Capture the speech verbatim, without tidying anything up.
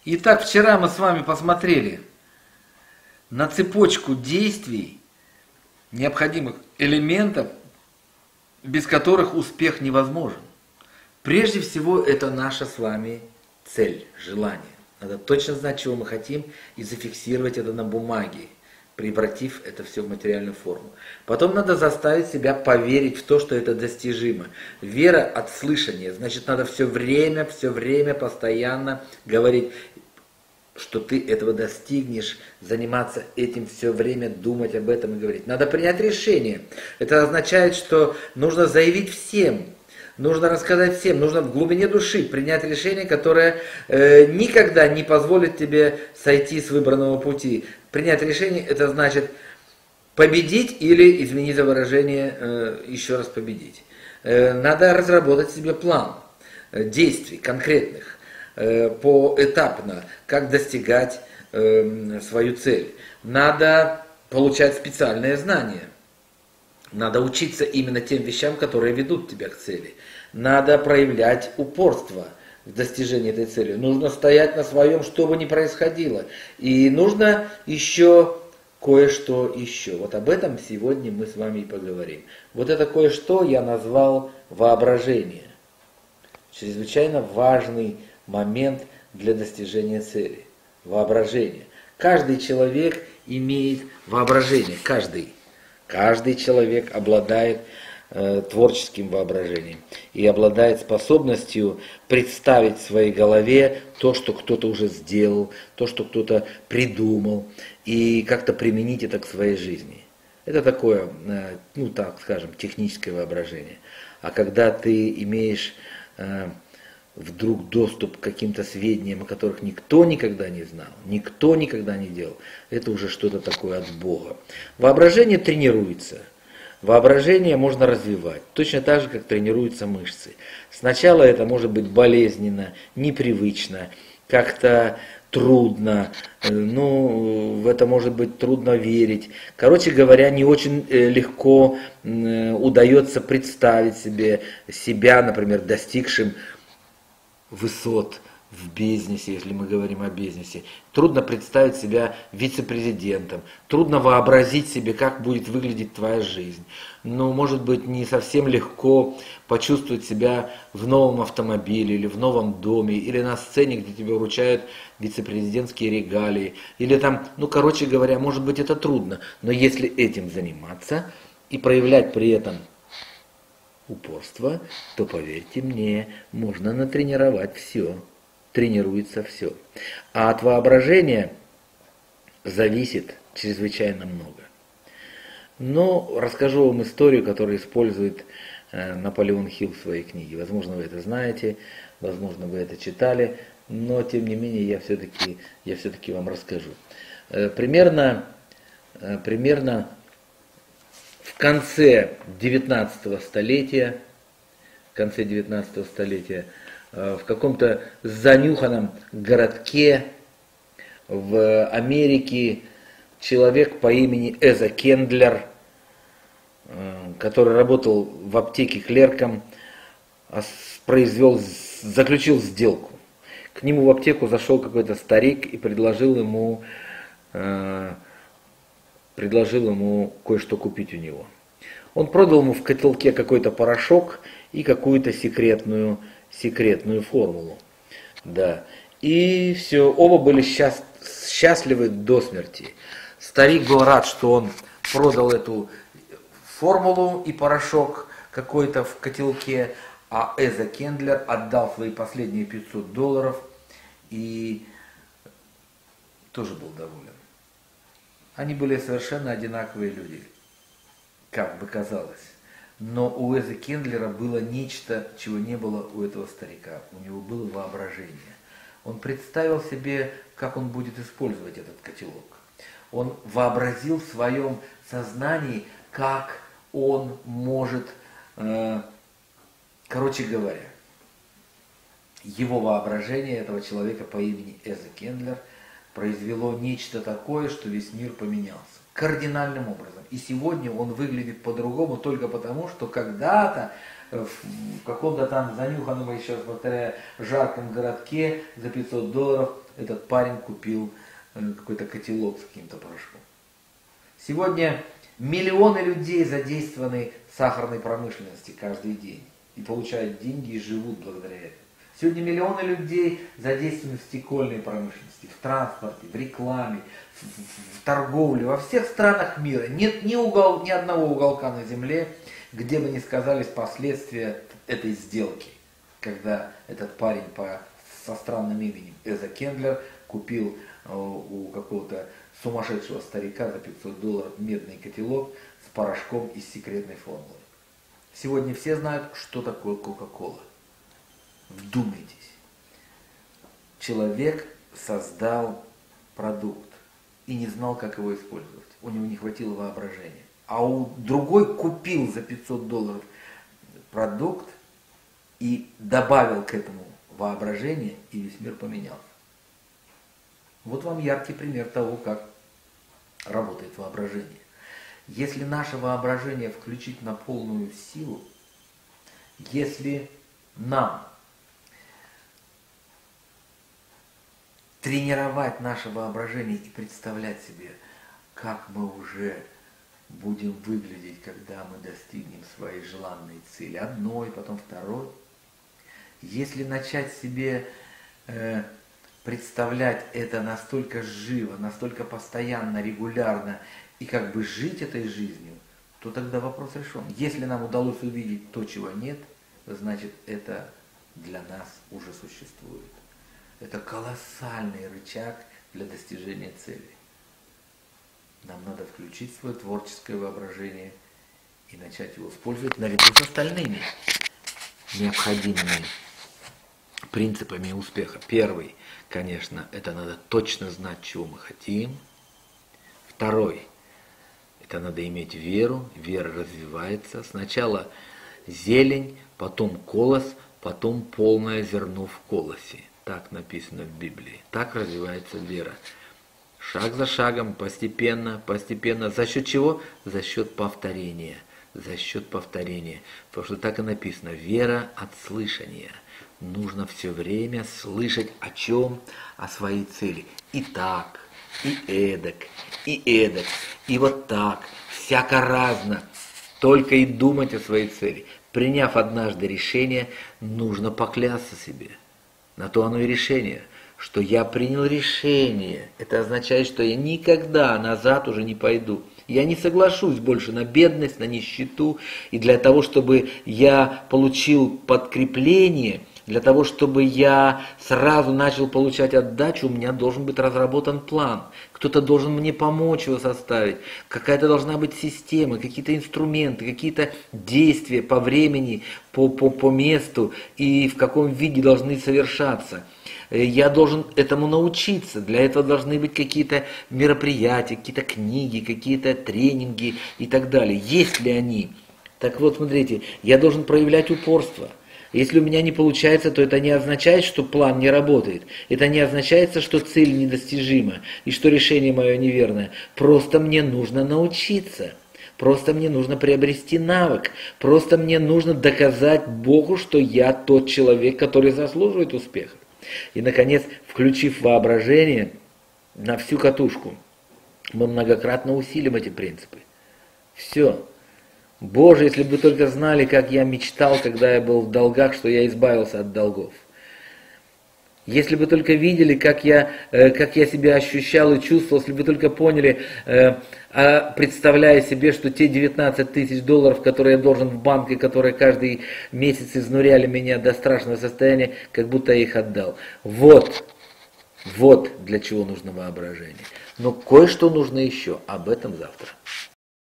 Итак, вчера мы с вами посмотрели на цепочку действий, необходимых элементов, без которых успех невозможен. Прежде всего, это наша с вами цель, желание. Надо точно знать, чего мы хотим, и зафиксировать это на бумаге, превратив это все в материальную форму. Потом надо заставить себя поверить в то, что это достижимо. Вера от слышания. Значит, надо все время, все время постоянно говорить, что ты этого достигнешь, заниматься этим все время, думать об этом и говорить. Надо принять решение. Это означает, что нужно заявить всем, нужно рассказать всем, нужно в глубине души принять решение, которое э, никогда не позволит тебе сойти с выбранного пути. Принять решение — это значит победить или, извини за выражение, э, еще раз победить. Э, надо разработать себе план э, действий конкретных, поэтапно, как достигать э, свою цель. Надо получать специальные знания. Надо учиться именно тем вещам, которые ведут тебя к цели. Надо проявлять упорство в достижении этой цели. Нужно стоять на своем, что бы ни происходило. И нужно еще кое-что еще. Вот об этом сегодня мы с вами и поговорим. Вот это кое-что я назвал воображение. Чрезвычайно важный момент для достижения цели. Воображение. Каждый человек имеет воображение. Каждый. Каждый человек обладает э, творческим воображением. И обладает способностью представить в своей голове то, что кто-то уже сделал, то, что кто-то придумал. И как-то применить это к своей жизни. Это такое, э, ну так скажем, техническое воображение. А когда ты имеешь э, вдруг доступ к каким-то сведениям, о которых никто никогда не знал, никто никогда не делал, это уже что-то такое от Бога. Воображение тренируется. Воображение можно развивать, точно так же, как тренируются мышцы. Сначала это может быть болезненно, непривычно, как-то трудно, ну, в это может быть трудно верить. Короче говоря, не очень легко удается представить себе себя, например, достигшим высот в бизнесе, если мы говорим о бизнесе. Трудно представить себя вице-президентом. Трудно вообразить себе, как будет выглядеть твоя жизнь. Но, может быть, не совсем легко почувствовать себя в новом автомобиле, или в новом доме, или на сцене, где тебе вручают вице-президентские регалии. Или там, ну, короче говоря, может быть, это трудно. Но если этим заниматься и проявлять при этом упорство, то, поверьте мне, можно натренировать все. Тренируется все. А от воображения зависит чрезвычайно много. Но расскажу вам историю, которую использует э, Наполеон Хилл в своей книге. Возможно, вы это знаете, возможно, вы это читали, но, тем не менее, я все-таки, я все-таки вам расскажу. Э, примерно, э, примерно в конце девятнадцатого столетия, в конце девятнадцатого столетия, в каком-то занюханном городке в Америке человек по имени Эза Кендлер, который работал в аптеке клерком, произвел, заключил сделку. К нему в аптеку зашел какой-то старик и предложил ему предложил ему кое-что купить у него. Он продал ему в котелке какой-то порошок и какую-то секретную, секретную формулу. Да. И все, оба были счаст... счастливы до смерти. Старик был рад, что он продал эту формулу и порошок какой-то в котелке, а Эза Кендлер отдал свои последние пятьсот долларов и тоже был доволен. Они были совершенно одинаковые люди, как бы казалось. Но у Эза Кендлера было нечто, чего не было у этого старика. У него было воображение. Он представил себе, как он будет использовать этот котелок. Он вообразил в своем сознании, как он может, э, короче говоря, его воображение этого человека по имени Эза Кендлер произвело нечто такое, что весь мир поменялся. Кардинальным образом. И сегодня он выглядит по-другому только потому, что когда-то в каком-то там занюханном, еще раз повторяю, жарком городке за пятьсот долларов этот парень купил какой-то котелок с каким-то порошком. Сегодня миллионы людей задействованы в сахарной промышленности каждый день и получают деньги и живут благодаря этому. Сегодня миллионы людей задействованы в стекольной промышленности, в транспорте, в рекламе, в, в, в торговле, во всех странах мира. Нет ни, угол, ни одного уголка на земле, где бы не сказались последствия этой сделки, когда этот парень по, со странным именем Эза Кендлер купил э, у какого-то сумасшедшего старика за пятьсот долларов медный котелок с порошком из секретной формулы. Сегодня все знают, что такое Кока-Кола. Вдумайтесь. Человек создал продукт и не знал, как его использовать. У него не хватило воображения. А у другой купил за пятьсот долларов продукт и добавил к этому воображение, и весь мир поменялся. Вот вам яркий пример того, как работает воображение. Если наше воображение включить на полную силу, если нам тренировать наше воображение и представлять себе, как мы уже будем выглядеть, когда мы достигнем своей желанной цели, одной, потом второй. Если начать себе э, представлять это настолько живо, настолько постоянно, регулярно, и как бы жить этой жизнью, то тогда вопрос решен. Если нам удалось увидеть то, чего нет, значит это для нас уже существует. Это колоссальный рычаг для достижения цели. Нам надо включить свое творческое воображение и начать его использовать наряду с остальными необходимыми принципами успеха. Первый, конечно, это надо точно знать, чего мы хотим. Второй, это надо иметь веру. Вера развивается. Сначала зелень, потом колос, потом полное зерно в колосе. Так написано в Библии. Так развивается вера. Шаг за шагом, постепенно, постепенно. За счет чего? За счет повторения. За счет повторения. Потому что так и написано. Вера от слышания. Нужно все время слышать о чем? О своей цели. И так, и эдак, и эдак, и вот так. Всяко разно. Только и думать о своей цели. Приняв однажды решение, нужно поклясться себе. На то оно и решение, что я принял решение. Это означает, что я никогда назад уже не пойду. Я не соглашусь больше на бедность, на нищету. И для того, чтобы я получил подкрепление, для того, чтобы я сразу начал получать отдачу, у меня должен быть разработан план. Кто-то должен мне помочь его составить. Какая-то должна быть система, какие-то инструменты, какие-то действия по времени, по, по, по месту и в каком виде должны совершаться. Я должен этому научиться. Для этого должны быть какие-то мероприятия, какие-то книги, какие-то тренинги и так далее. Есть ли они? Так вот, смотрите, я должен проявлять упорство. Если у меня не получается, то это не означает, что план не работает. Это не означает, что цель недостижима и что решение мое неверное. Просто мне нужно научиться. Просто мне нужно приобрести навык. Просто мне нужно доказать Богу, что я тот человек, который заслуживает успеха. И, наконец, включив воображение на всю катушку, мы многократно усилим эти принципы. Все. Боже, если бы только знали, как я мечтал, когда я был в долгах, что я избавился от долгов. Если бы только видели, как я, как я себя ощущал и чувствовал, если бы только поняли, представляя себе, что те девятнадцать тысяч долларов, которые я должен в банке, которые каждый месяц изнуряли меня до страшного состояния, как будто я их отдал. Вот, вот для чего нужно воображение. Но кое-что нужно еще, об этом завтра.